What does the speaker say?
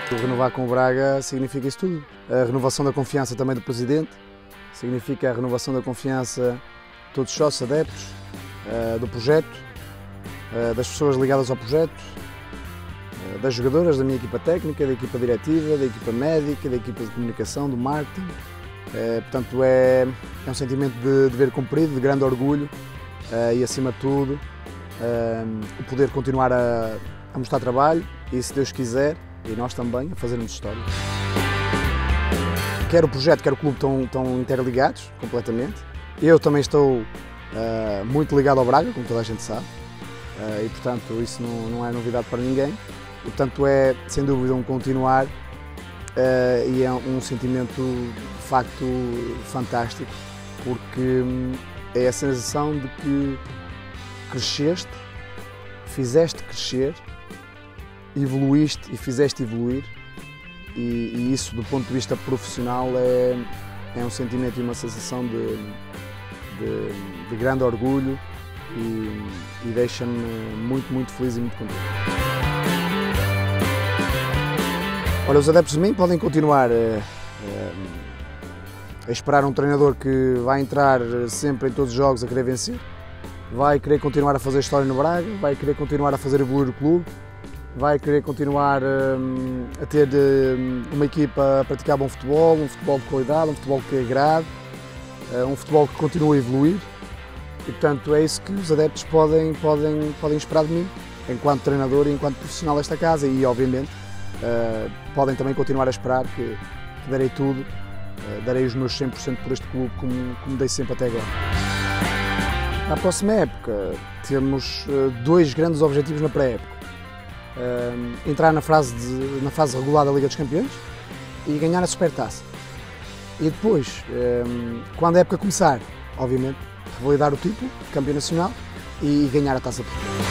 Renovar com o Braga significa isso tudo. A renovação da confiança também do Presidente, significa a renovação da confiança de todos os sócios, adeptos, do projeto, das pessoas ligadas ao projeto, das jogadoras, da minha equipa técnica, da equipa diretiva, da equipa médica, da equipa de comunicação, do marketing. Portanto, é um sentimento de dever cumprido, de grande orgulho e, acima de tudo, o poder continuar a mostrar trabalho e, se Deus quiser, e nós também, a fazermos história. Quer o projeto, quer o clube estão interligados completamente. Eu também estou muito ligado ao Braga, como toda a gente sabe, e portanto isso não é novidade para ninguém. E, portanto é sem dúvida um continuar e é um sentimento de facto fantástico, porque é a sensação de que cresceste, fizeste crescer, evoluíste e fizeste evoluir, e isso do ponto de vista profissional é um sentimento e uma sensação de grande orgulho e deixa-me muito feliz e muito contente. Olha, os adeptos de mim podem continuar a esperar um treinador que vai entrar sempre em todos os jogos a querer vencer, vai querer continuar a fazer história no Braga, vai querer continuar a fazer evoluir o clube, vai querer continuar a ter uma equipa a praticar bom futebol, um futebol de qualidade, um futebol que agrade, um futebol que continue a evoluir, e portanto é isso que os adeptos podem esperar de mim, enquanto treinador e enquanto profissional desta casa, e obviamente podem também continuar a esperar que darei tudo, darei os meus 100% por este clube como dei sempre até agora. Na próxima época temos dois grandes objetivos na pré-época. Entrar na fase regular da Liga dos Campeões e ganhar a Supertaça. E depois, quando a época começar, obviamente, revalidar o título de campeão nacional e ganhar a Taça de Portugal.